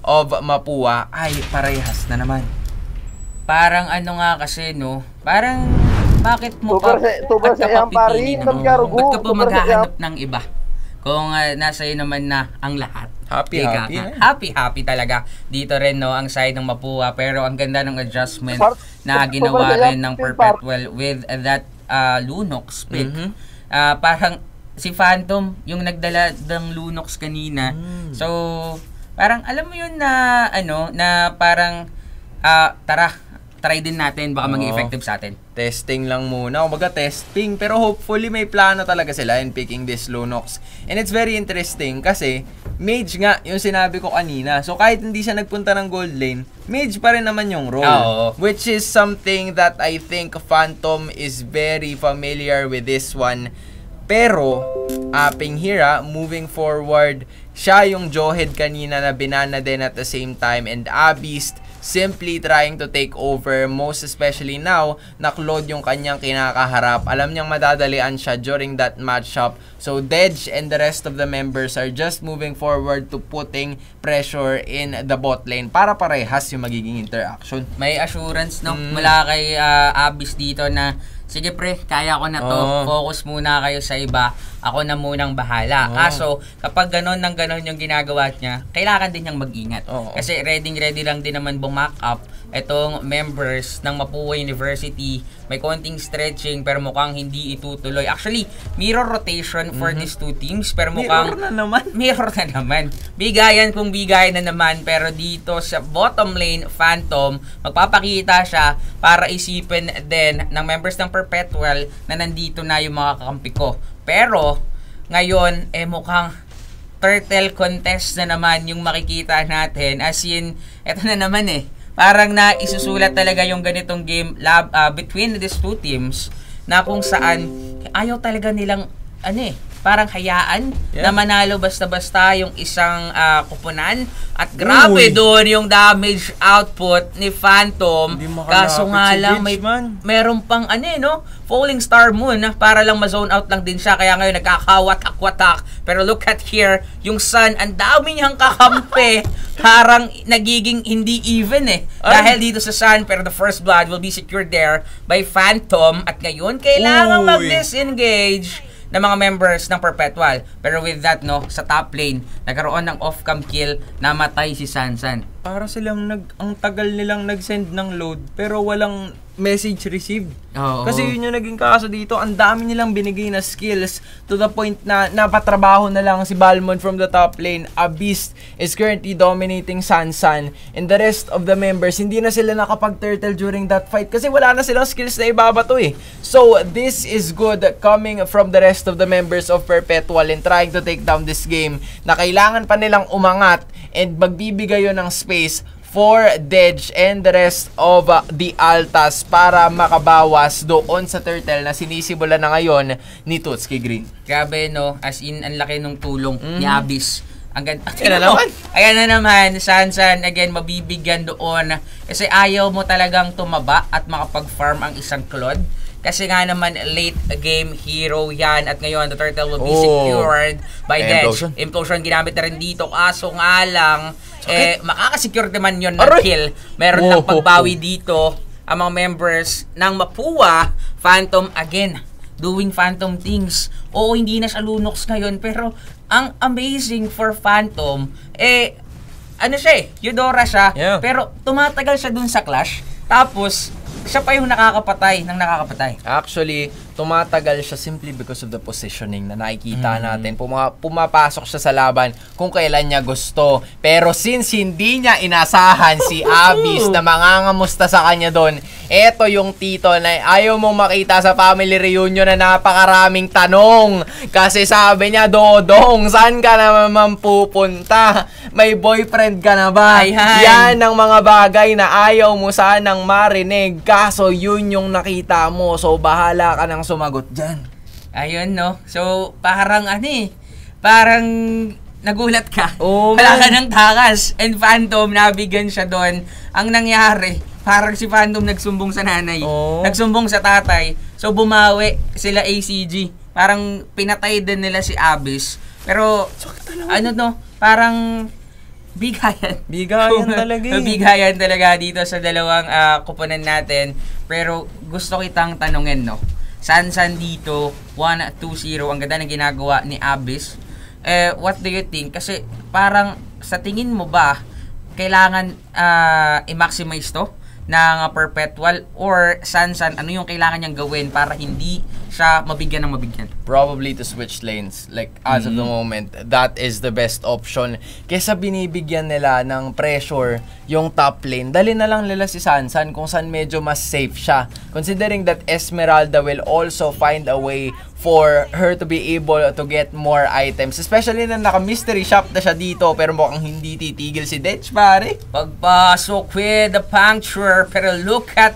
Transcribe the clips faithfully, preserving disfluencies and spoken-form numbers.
of Mapua ay parehas na naman. Parang ano nga kasi, no? Parang, bakit mo pa, tubar sa iyang pari, no? Ba't ka pa maghahanap ng iba? Kung uh, nasa iyo naman na ang lahat. Happy, Ika, happy. Uh, happy, happy talaga. Dito rin, no, ang side ng Mapua. Pero ang ganda ng adjustment na ginawa rin ng Perpetual with that uh, Lunox pick. Mm-hmm. uh, parang si Phantom, yung nagdala ng Lunox kanina. Mm. So, parang alam mo yun na, ano, na parang, uh, tara, try din natin, baka maging effective sa atin. Testing lang muna, o baga testing, pero hopefully may plano talaga sila in picking this Lunox. And it's very interesting kasi mage nga yung sinabi ko kanina. So kahit hindi siya nagpunta ng gold lane, mage pa rin naman yung role. Oh. Which is something that I think Phantom is very familiar with this one. Pero, uh, Pinghira, moving forward, siya yung Jawhead kanina na binana din at the same time, and Abyss simply trying to take over, most especially now na Claude yung kanyang kinakaharap. Alam niyang madadalian siya during that matchup. So Dedge and the rest of the members are just moving forward to putting pressure in the bot lane para parehas yung magiging interaction. May assurance, no, mm. mula kay uh, Abyss dito na sige pre, kaya ko na to. Oh. Focus muna kayo sa iba. Ako na munang bahala. Oh. Kaso, kapag ganon ng ganon yung ginagawa niya, kailangan din niyang mag-ingat. Oh. Kasi ready-ready lang din naman bumack up itong members ng Mapua University. May konting stretching pero mukhang hindi itutuloy. Actually, mirror rotation for mm-hmm. these two teams pero mukhang mirror na naman. Mirror na naman. Bigayan kung bigayan na naman pero dito sa bottom lane, Phantom, magpapakita siya para isipin din ng members ng Perpetual na nandito na yung mga kakampi ko. Pero, ngayon, eh mukhang turtle contest na naman yung makikita natin. As in, eto na naman eh. Parang na isusulat talaga yung ganitong game lab, uh, between these two teams na kung saan ayaw talaga nilang ano eh, parang hayaan yeah. na manalo basta-basta yung isang uh, kupunan. At grabe doon yung damage output ni Phantom. Kaso nga lang may meron pang ano eh, no? Falling Star Moon para lang ma-zone out lang din siya. Kaya ngayon nagkakawatak-watak. Pero look at here, yung Sun, ang dami niyang kakampi. Parang nagiging hindi even eh. Dahil dito sa Sun, pero the first blood will be secured there by Phantom. At ngayon, kailangan mag-disengage ng mga members ng Perpetual. Pero with that, no, sa top lane, nagkaroon ng off-cam kill, namatay si Sansan. Para silang nag, ang tagal nilang nag-send ng load, pero walang message received. Oh, Kasi oh. yun yung naging kaso dito. Ang dami nilang binigay na skills to the point na napatrabaho na lang si Balmond from the top lane. Abyss is currently dominating Sansan. And the rest of the members, hindi na sila nakapag-turtle during that fight kasi wala na silang skills na ibabato eh. So, this is good coming from the rest of the members of Perpetual in trying to take down this game na kailangan pa nilang umangat and magbibigay yun ng space for Dedge and the rest of uh, the Altas para makabawas doon sa turtle na sinisimulan na ngayon ni Tutski Green. Grabe no, as in ang laki ng tulong mm. ni Abyss. Ang ganda. Ayan na naman. Ayan na naman, Sansan, again, mabibigyan doon. Kasi ayaw mo talagang tumaba at makapag-farm ang isang Claude. Kasi nga naman, late game hero yan. At ngayon, the turtle will be oh. secured by Dedge. Implosion. Implosion ginamit na rin dito. Kaso nga lang, eh, makakasecure naman yun ng kill. Meron ng pagbawi dito ang mga members ng Mapua. Phantom, again, doing Phantom things. Oo, hindi na siya Lunox ngayon. Pero, ang amazing for Phantom, eh, ano siya eh, Eudora siya. Yeah. Pero, tumatagal siya dun sa Clash. Tapos, siya pa yung nakakapatay ng nakakapatay. Actually, tumatagal siya simply because of the positioning na nakikita mm. natin. Puma pumapasok siya sa laban kung kailan niya gusto. Pero since hindi niya inasahan si Abyss na mangangamusta sa kanya doon, eto yung tito na ayaw mong makita sa family reunion na napakaraming tanong. Kasi sabi niya, Dodong, saan ka naman pupunta? May boyfriend ka na ba? Ay, hi. Yan ang mga bagay na ayaw mo sanang marinig. Kaso yun yung nakita mo. So bahala ka nang sumagot dyan. Ayun, no? So, parang ano eh, parang nagulat ka. Oh, wala ka ng takas. And Phantom, nabigyan siya doon. Ang nangyari, parang si Phantom nagsumbong sa nanay. Oh. Nagsumbong sa tatay. So, bumawi sila A C G. Parang pinatay din nila si Abyss. Pero, ano no, parang bigayan. Bigayan talaga eh. Bigayan talaga dito sa dalawang uh, kuponan natin. Pero gusto kitang tanungin, no? Sansan dito, one two zero. Ang ganda ng ginagawa ni Abyss. Eh, what do you think? Kasi parang sa tingin mo ba, kailangan uh, i-maximize to ng uh, Perpetual, or Sansan, ano yung kailangan niyang gawin para hindi siya mabigyan ng mabigyan? Probably to switch lanes. Like, as Mm-hmm. of the moment, that is the best option. Kesa binibigyan nila ng pressure yung top lane, dali na lang nila si Sansan kung saan medyo mas safe siya. Considering that Esmeralda will also find a way for her to be able to get more items. Especially na naka-mystery shop na siya dito, pero mukhang hindi titigil si Detch, pare. Pagpasok with the puncture, pero look at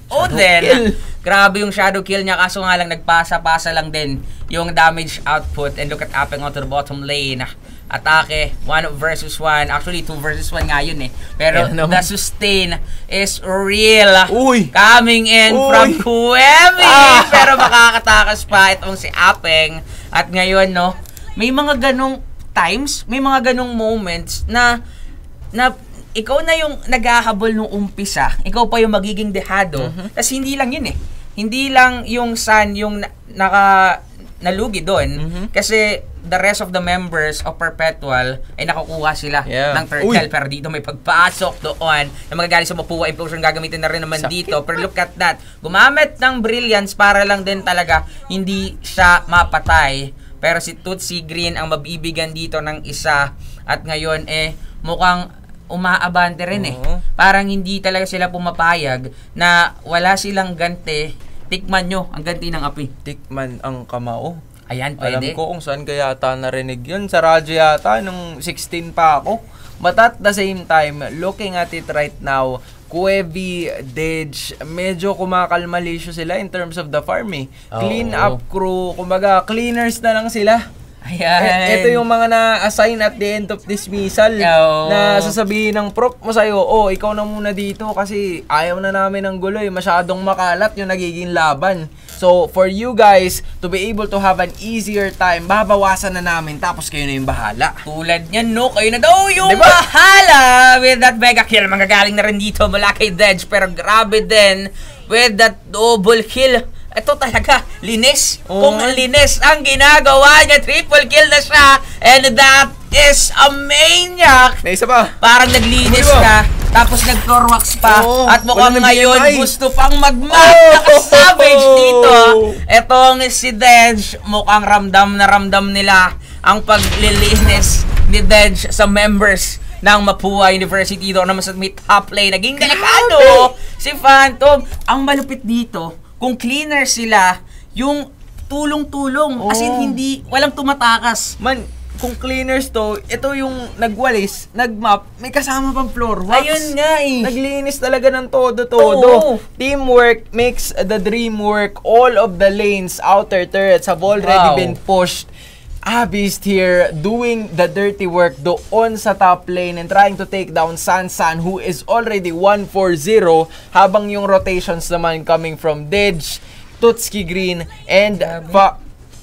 Oden. Grabe yung shadow kill niya, kaso nga lang nagpasa-pasa lang din yung damage output. And look at Apeng onto the bottom lane. Atake, one versus one. Actually, two versus one nga yun eh. Pero yeah, the sustain is real. Uy! Coming in Uy! from Kuemi. Ah! Pero makakatakas pa itong si Apeng. At ngayon, no, may mga ganong times, may mga ganong moments na na ikaw na yung naghahabol nung umpisa. Ikaw pa yung magiging dehado. Mm-hmm. Kasi hindi lang yun eh. Hindi lang yung Sun yung na, naka nalugi doon. Mm-hmm. Kasi the rest of the members of Perpetual ay nakukuha sila Yeah. ng turtle. Pero dito may pagpasok doon na magagaling sa Mapua Implosion, gagamitin na rin naman Sakit. dito. Pero look at that. Gumamit ng Brilliance para lang din talaga hindi siya mapatay. Pero si Tutsi Green ang mabibigyan dito ng isa. At ngayon eh mukhang umaabante rin eh. Oo. Parang hindi talaga sila pumapayag na wala silang ganti. Tikman nyo ang ganti ng api. Tikman ang kamao. Ayan, Alam pwede. ko kung saan kaya yata narinig yun. Sa radyo yata, nung sixteen pa ako. But at the same time, looking at it right now, Kuevi, Dej, medyo kumakalmalisyo sila in terms of the farm eh. Oo. Clean up crew, kumbaga cleaners na lang sila. Ayan. Eh, ito yung mga na-assign at the end of dismissal Oo. na sasabihin ng prop mo sa'yo, oh, ikaw na muna dito kasi ayaw na namin ng gulo eh. Masyadong makalat yung nagiging laban. So, for you guys to be able to have an easier time, babawasan na namin tapos kayo na yung bahala. Tulad niyan, no? Kayo na daw yung Diba? bahala with that mega kill. Manggagaling na rin dito mula kay Dej. Pero grabe din with that double kill. Ito talaga, linis. Oo. Kung linis ang ginagawa niya, triple kill na siya. And that is a maniac. May isa pa. Parang naglinis Uy, na, tapos nag-Torwax pa, Oo, at mukhang wala ngayon nag-B M I. gusto pang mag-mat. Oh! Naka-savage dito. Etong si Dej, mukhang ramdam na ramdam nila ang paglilinis ni Dej sa members ng Mapua University. Doon naman sa may top lane, naging delikado si Phantom. Ang malupit dito, kung cleaner sila, yung tulong-tulong. As in, Oo. hindi, walang tumatakas. Man, kung cleaners to, ito yung nagwalis, nagmap, may kasama pang floor wax. Ayun nga eh. Naglinis talaga ng todo-todo. Oo. Teamwork makes the dream work. All of the lanes, outer turrets have already Wow. been pushed. Abyss here doing the dirty work doon sa top lane and trying to take down Sansan, who is already one four zero, habang yung rotations naman coming from Dej, Tutski Green, and Fa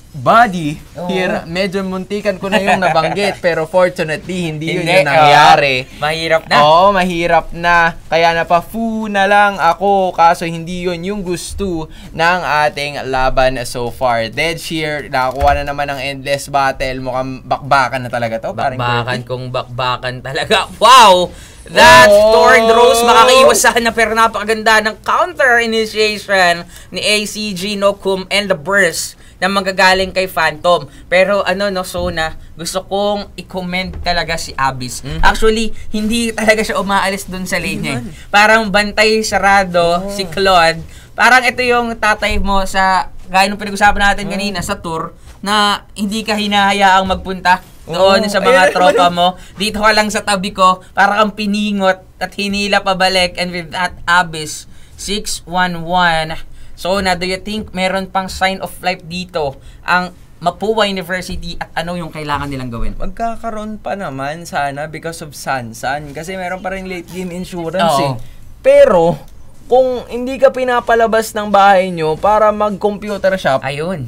Buddy Oo. here. Medyo muntikan ko na yung nabanggit pero fortunately hindi yun Hindi, yung nangyari. oo. Mahirap na. Oo, mahirap na. Kaya napa-fu na lang ako kaso hindi yun yung gusto ng ating laban so far. Dead Shear, nakakuha na naman ng endless battle. Mukhang bakbakan na talaga to. Parang Bakbakan Gertie. kung bakbakan talaga. Wow! That Oh! Thorn Rose, makakaiwas sana pero napakaganda ng counter initiation ni A C G, Nokum, and the Burst na manggagaling kay Phantom. Pero ano no, Sona, gusto kong i-comment talaga si Abyss. Mhm. Actually, hindi talaga siya umaalis dun sa lane niya. Parang bantay sarado si Claude. Parang ito yung tatay mo sa, gaya nung pinag-usapan natin kanina sa tour, na hindi ka hinahayaang magpunta doon Oo. sa mga Ayun, tropa mo. Dito ka lang sa tabi ko, parang kang piningot at hinila pabalik. And with that, Abyss, six one one. So, na do you think meron pang sign of life dito ang Mapua University at ano yung kailangan nilang gawin? Magkakaroon pa naman sana because of Sansan kasi meron pa rin late game insurance Oo. eh. Pero kung hindi ka pinapalabas ng bahay nyo para mag-computer shop, Ayun.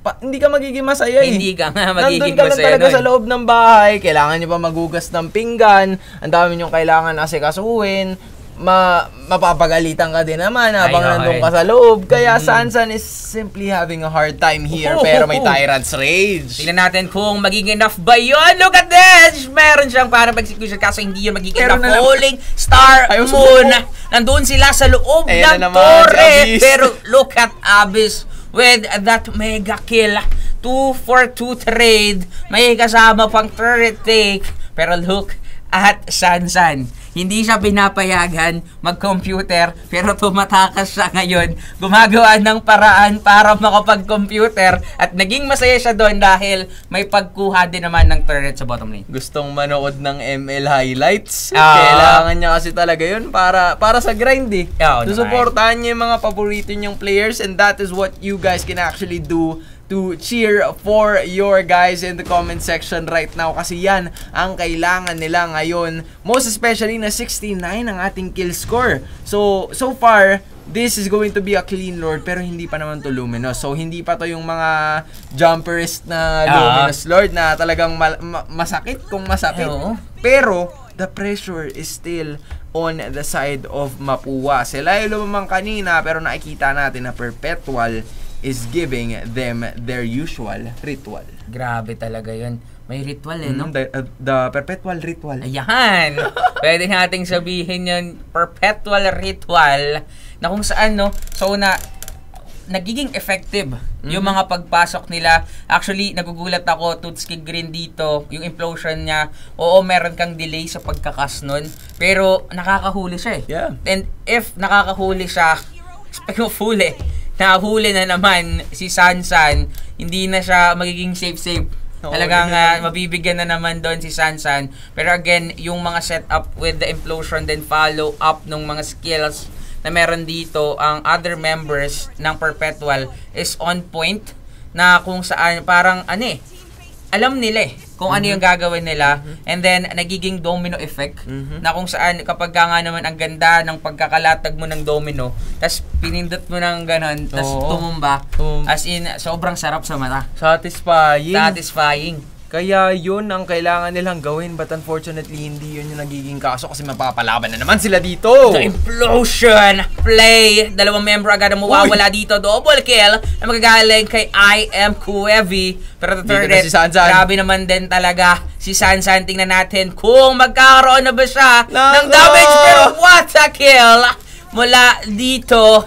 pa, hindi ka magiging masaya eh. Hindi ka nga magiging Nandun ka lang masaya talaga nun. sa loob ng bahay, kailangan nyo pa magugas ng pinggan, ang dami nyo kailangan asikasuhin, ma mapapagalitan ka din naman habang Ay, nandun okay. ka sa loob. Kaya Sansan is simply having a hard time here, Oh, pero may oh, oh. Tyrant's Rage. Tingnan natin kung magiging enough ba yun. Look at this! Meron siyang parang execution kaso hindi yun magiging Pero enough. na- Falling Star Ayaw Moon. sumuko. Nandun sila sa loob Ayan ng na naman, torre. si Abyss. Pero look at Abyss with that mega kill. two for two trade. May kasama pang turret take. Pero look at Sansan. Hindi siya pinapayagan mag-computer pero tumatakas siya ngayon. Gumagawa ng paraan para makapag-computer at naging masaya siya doon dahil may pagkuha din naman ng turret sa bottom lane. Gustong manood ng M L highlights. Ah. Kailangan niya kasi talaga yun para para sa grind eh. Oo, Susuportahan niya yung mga paborito niyong players, and that is what you guys can actually do to cheer for your guys in the comment section right now, kasi yan ang kailangan nila ngayon, most especially na sixty-nine ang ating kill score. So, so far, this is going to be a clean lord, pero hindi pa naman to luminous. So, hindi pa to yung mga jumperist na luminous lord na talagang ma ma masakit kung masakit. Oo. Pero, the pressure is still on the side of Mapua. Sila yung lumamang kanina, pero nakikita natin na Perpetual is giving them their usual ritual. Grabe talaga yun. May ritual eh, no? Mm, the, uh, the Perpetual Ritual. Ayan! Pwede nating sabihin yun, perpetual ritual, na kung saan, no? So, na, nagiging effective mm-hmm. yung mga pagpasok nila. Actually, nagugulat ako, Tutski Green dito, yung implosion niya, oo, meron kang delay sa pagkakas nun, pero nakakahuli siya eh. Yeah. And if nakakahuli siya, speaking of huli, nahuli na naman si Sansan, hindi na siya magiging safe-safe. Oo, Talagang hindi uh, na- mabibigyan na naman doon si Sansan. Pero again, yung mga setup with the implosion, then follow up ng mga skills na meron dito, ang other members ng Perpetual is on point, na kung saan parang ano eh, alam nila eh kung ano yung gagawin nila, and then nagiging domino effect, Mhm. na kung saan kapag ka nga naman ang ganda ng pagkakalatag mo ng domino, tas pinindot mo ng ganon, tas Oo. tumumba, Tum- as in sobrang sarap sa mata, Satisfying. satisfying. Kaya yun ang kailangan nilang gawin, but unfortunately hindi yun yung nagiging kaso kasi mapapalaban na naman sila dito. The implosion play, dalawang member agad ang mawawala dito, double kill na magagaling kay I am Kuevi. Pero the Dito third na si Sansan. grabe naman din talaga si Sansan. Tingnan natin kung magkakaroon na ba siya Nako! ng damage, pero what a kill mula dito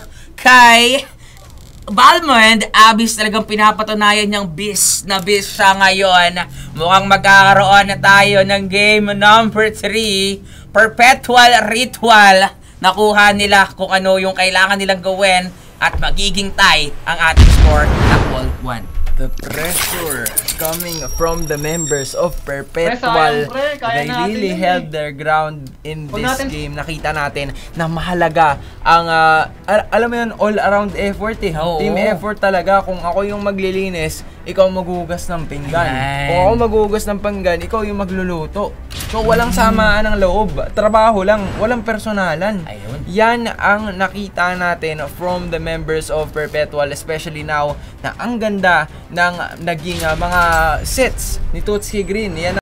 kay Balmond. Abyss talagang pinapatunayan niyang bis na bis siya ngayon. Mukhang magkakaroon na tayo ng game number three. Perpetual Ritual. Nakuha nila kung ano yung kailangan nilang gawin at magiging tie ang ating score at World one. The pressure coming from the members of Perpetual, Pre, sayang, pre. Kaya they natin really yun, eh. held their ground in Huwag this natin- game. Nakita natin na mahalaga ang, ah, al- alam mo yun, all-around effort eh. Oo. Team effort talaga. Kung ako yung maglilinis, ikaw maghugas ng pinggan. Ayan. Kung ako maghugas ng pinggan, ikaw yung magluluto. So, walang samaan ng loob. Trabaho lang. Walang personalan. Ayun. Yan ang nakita natin from the members of Perpetual, especially now na ang ganda ng naging ah, mga sets ni Tutski Green. Yan